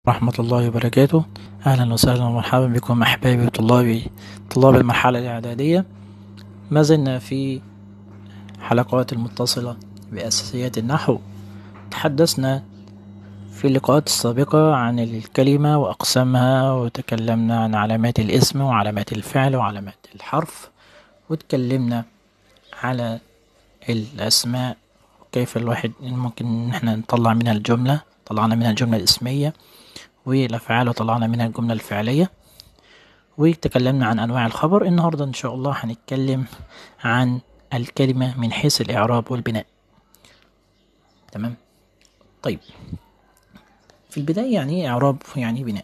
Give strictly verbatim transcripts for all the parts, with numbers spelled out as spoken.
ورحمة الله وبركاته. أهلا وسهلا ومرحبا بكم أحبابي وطلابي طلاب المرحلة الإعدادية. ما زلنا في حلقات المتصلة بأساسيات النحو. تحدثنا في اللقاءات السابقة عن الكلمة وأقسامها، وتكلمنا عن علامات الاسم وعلامات الفعل وعلامات الحرف، وتكلمنا على الأسماء وكيف الواحد ممكن نحن نطلع منها الجملة. طلعنا منها الجملة الاسمية والأفعال وطلعنا منها الجملة الفعلية، وتكلمنا عن أنواع الخبر. النهاردة إن شاء الله هنتكلم عن الكلمة من حيث الإعراب والبناء. تمام. طيب، في البداية يعني إيه إعراب يعني بناء؟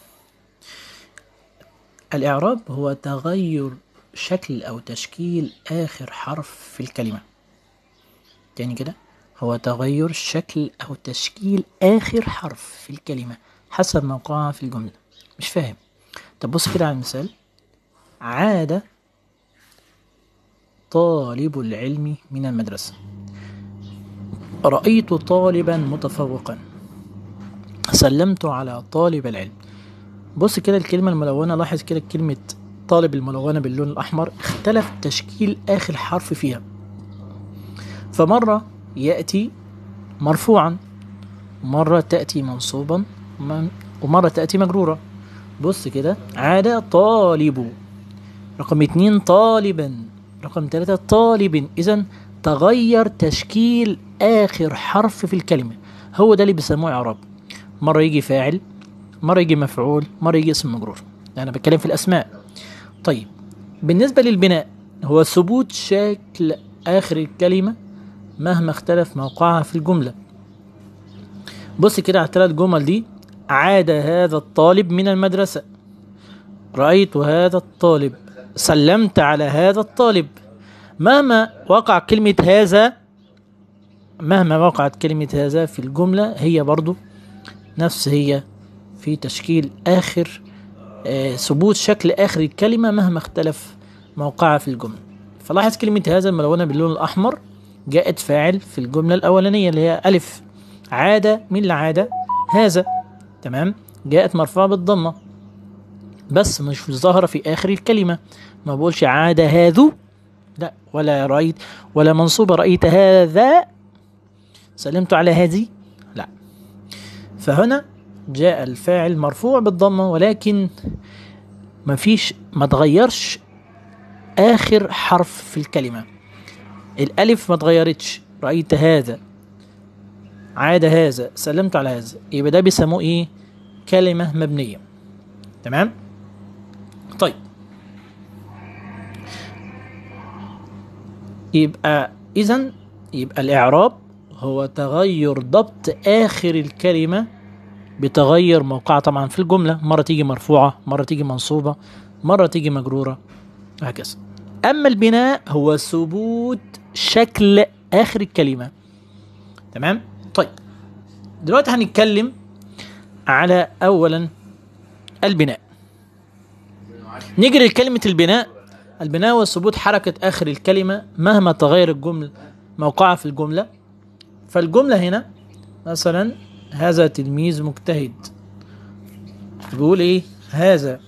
الإعراب هو تغير شكل أو تشكيل آخر حرف في الكلمة. تاني كده، هو تغير شكل أو تشكيل آخر حرف في الكلمة حسب موقعها في الجملة. مش فاهم؟ طب بص كده على المثال: عاد طالب العلم من المدرسة، رأيت طالبا متفوقا، سلمت على طالب العلم. بص كده الكلمة الملونة، لاحظ كده كلمة طالب الملونة باللون الأحمر اختلف تشكيل آخر حرف فيها، فمرة يأتي مرفوعا، مرة تأتي منصوبا، ومرة تأتي مجرورة. بص كده: عاد طالب، رقم اتنين طالبا، رقم ثلاثة طالب. إذن تغير تشكيل آخر حرف في الكلمة، هو ده اللي بيسموه إعراب. مرة يجي فاعل، مرة يجي مفعول، مرة يجي اسم مجرور. أنا بتكلم في الأسماء. طيب، بالنسبة للبناء هو ثبوت شكل آخر الكلمة مهما اختلف موقعها في الجملة. بص كده على الثلاث جمل دي: عاد هذا الطالب من المدرسة، رأيت هذا الطالب، سلمت على هذا الطالب. مهما وقع كلمة هذا مهما وقعت كلمة هذا في الجملة، هي برضو نفس هي في تشكيل آخر آه ثبوت شكل آخر الكلمة مهما اختلف موقعها في الجملة. فلاحظ كلمة هذا الملونة باللون الأحمر جاءت فاعل في الجملة الأولانية اللي هي ألف. عاد، من اللي عاد؟ هذا. تمام. جاءت مرفوعة بالضمة بس مش ظاهرة في آخر الكلمة. ما بقولش عاد هذو، لا، ولا رأيت، ولا منصوبة رأيت هذا، سلمت على هذه، لا. فهنا جاء الفاعل مرفوع بالضمة، ولكن ما فيش ما تغيرش آخر حرف في الكلمة. الألف ما تغيرتش، رأيت هذا، عاد هذا، سلمت على هذا. يبقى ده بيسموه إيه؟ كلمة مبنية. تمام. طيب، يبقى إذن يبقى الإعراب هو تغير ضبط آخر الكلمة بتغير موقعها طبعا في الجملة، مرة تيجي مرفوعة، مرة تيجي منصوبة، مرة تيجي مجرورة، وهكذا. أما البناء هو ثبوت شكل آخر الكلمة. تمام. طيب، دلوقتي هنتكلم على أولا البناء. نيجي لكلمة البناء. البناء هو ثبوت حركة آخر الكلمة مهما تغير الجملة موقعها في الجملة. فالجملة هنا مثلا: هذا تلميذ مجتهد، بيقول ايه؟ هذا.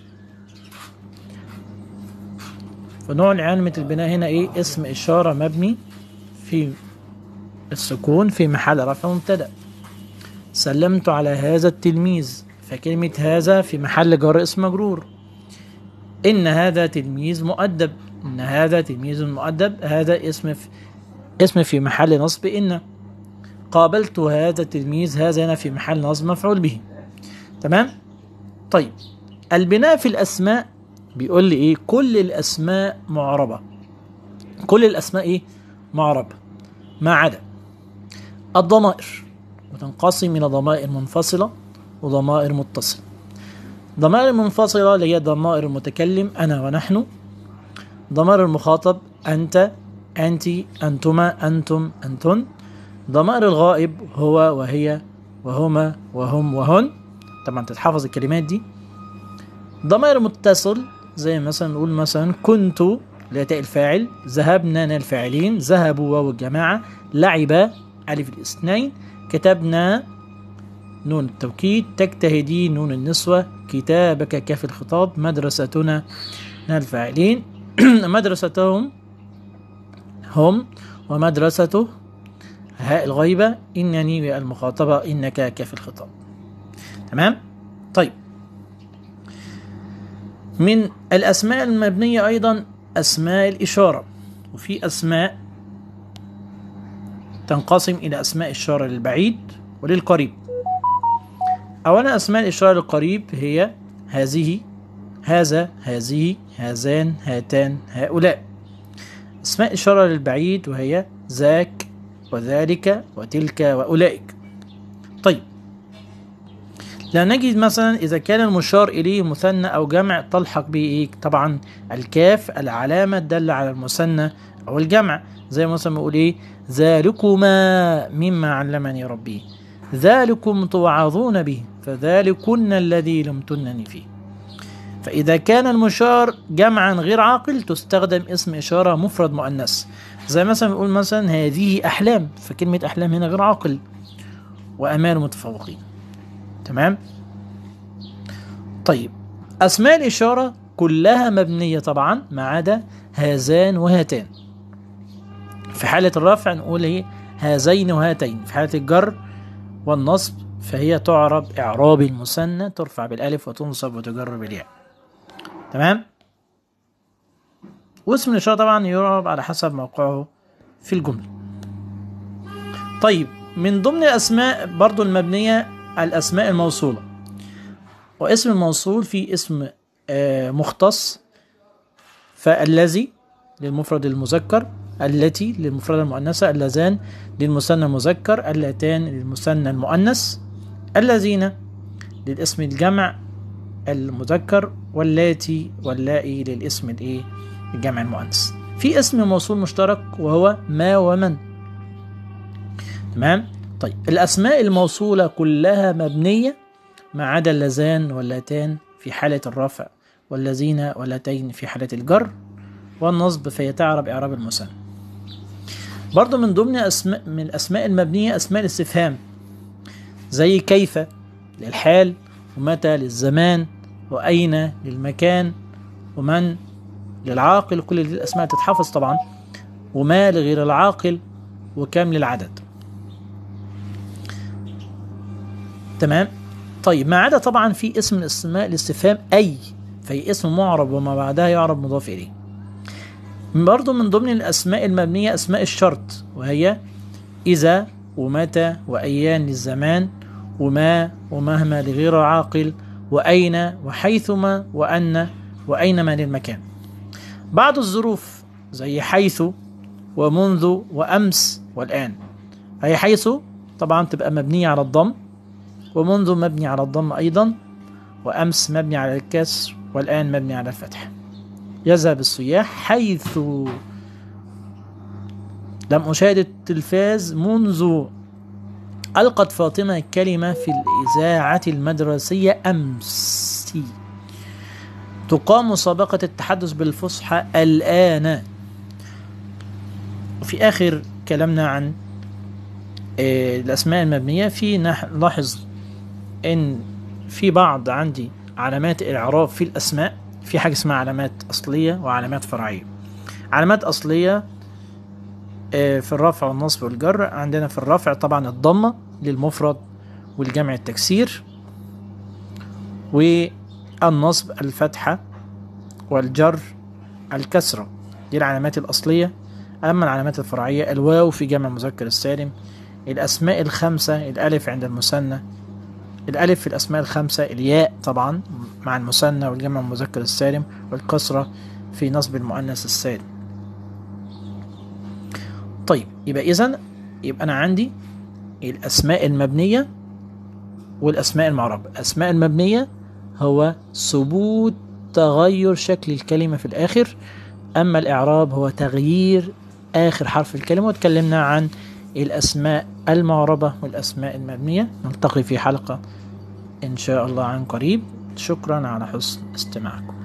فنوع علامة البناء هنا ايه؟ اسم إشارة مبني في السكون في محل رفع مبتدأ. سلمت على هذا التلميذ، فكلمة هذا في محل جر اسم مجرور. إن هذا تلميذ مؤدب، إن هذا تلميذ مؤدب، هذا اسم في اسم في محل نصب إن. قابلت هذا التلميذ، هذا هنا في محل نصب مفعول به. تمام. طيب، البناء في الأسماء بيقول لي إيه؟ كل الأسماء معربة، كل الأسماء إيه؟ معربة ما عدا الضمائر، وتنقسم إلى ضمائر منفصلة وضمائر متصلة. ضمائر المنفصلة اللي هي ضمائر المتكلم أنا ونحن، ضمائر المخاطب أنت، أنت، أنتما، أنتم، أنتن. ضمائر الغائب هو وهي وهما وهم وهن، طبعا تتحفظ الكلمات دي. ضمائر متصل زي مثلا نقول مثلا كنت لتاء الفاعل، ذهبنا نا الفاعلين، ذهبوا واو الجماعة، لعب ألف الاثنين، كتبنا نون التوكيد، تجتهدين نون النسوة، كتابك كاف الخطاب، مدرستنا من الفاعلين، مدرستهم هم، ومدرسته هاء الغيبة، إنني المخاطبة، إنك كاف الخطاب. تمام؟ طيب، من الأسماء المبنية أيضا أسماء الإشارة، وفي أسماء تنقسم إلى أسماء إشارة للبعيد وللقريب. أولا أسماء الإشارة للقريب هي هذه، هذا، هذه، هذان، هاتان، هؤلاء. أسماء إشارة للبعيد وهي ذاك وذلك وتلك وأولئك. طيب، لا نجد مثلا إذا كان المشار إليه مثنى أو جمع تلحق به إيه؟ طبعا الكاف العلامة الدالة على المثنى أو الجمع، زي مثلا بقول إيه؟ ذلكما مما علمني ربي، ذلكم توعظون به، فذلكن الذي لمتنني فيه. فإذا كان المشار جمعا غير عاقل تستخدم اسم إشارة مفرد مؤنث، زي مثلا بنقول مثلا هذه أحلام، فكلمة أحلام هنا غير عاقل، وأمال متفوقين. تمام؟ طيب، أسماء الإشارة كلها مبنية طبعا ما عدا هذان وهاتان. في حالة الرفع نقول ايه؟ هذين وهاتين. في حالة الجر والنصب فهي تعرب إعراب المثنى، ترفع بالألف وتنصب وتجر بالياء. تمام؟ واسم الإشارة طبعا يعرب على حسب موقعه في الجملة. طيب، من ضمن الأسماء برضو المبنية الأسماء الموصولة، واسم الموصول في اسم آه مختص، فالذي للمفرد المذكر، التي للمفرد المؤنثة، اللذان للمثنى المذكر، اللتان للمثنى المؤنث، الذين للاسم الجمع المذكر، واللاتي واللائي للاسم الايه؟ الجمع المؤنث. في اسم موصول مشترك وهو ما ومن. تمام؟ طيب، الأسماء الموصولة كلها مبنية ما عدا اللذان واللاتان في حالة الرفع، والذين واللتين في حالة الجر والنصب، فهي تعرب إعراب المثنى. برضو من ضمن أسماء من الأسماء المبنية أسماء الاستفهام، زي كيف للحال، ومتى للزمان، وأين للمكان، ومن للعاقل، كل دي الأسماء تتحفظ طبعا، وما لغير العاقل، وكم للعدد. تمام؟ طيب، ما عدا طبعا في اسم الاسماء الاستفهام أي، فهي اسم معرب وما بعدها يعرب مضاف إليه. برضو من ضمن الأسماء المبنية أسماء الشرط، وهي إذا ومتى وأيان للزمان، وما ومهما لغير العاقل، وأين وحيثما وأن وأينما للمكان. بعض الظروف زي حيث ومنذ وأمس والآن، هي حيث طبعا تبقى مبنية على الضم، ومنذ مبني على الضم أيضا، وأمس مبني على الكسر، والآن مبني على الفتح. يذهب السياح حيث لم أشاهد التلفاز منذ ألقت فاطمة كلمة في الإذاعة المدرسية أمس. تقام مسابقة التحدث بالفصحى الآن. وفي آخر كلامنا عن الأسماء المبنية، في نلاحظ إن في بعض عندي علامات الإعراب في الأسماء، في حاجة اسمها علامات أصلية وعلامات فرعية. علامات أصلية في الرفع والنصب والجر، عندنا في الرفع طبعا الضمة للمفرد والجمع التكسير، والنصب الفتحة، والجر الكسرة، دي العلامات الأصلية. أما العلامات الفرعية الواو في جمع المذكر السالم، الأسماء الخمسة، الألف عند المثنى، الألف في الأسماء الخمسة، الياء طبعا مع المثنى والجمع المذكر السالم، والكسرة في نصب المؤنث السالم. طيب، يبقى إذن يبقى أنا عندي الأسماء المبنية والأسماء المعربة. الأسماء المبنية هو ثبوت تغير شكل الكلمة في الآخر، أما الإعراب هو تغيير آخر حرف الكلمة. وتكلمنا عن الأسماء المعربة والأسماء المبنية. نلتقي في حلقة إن شاء الله عن قريب. شكرا على حسن استماعكم.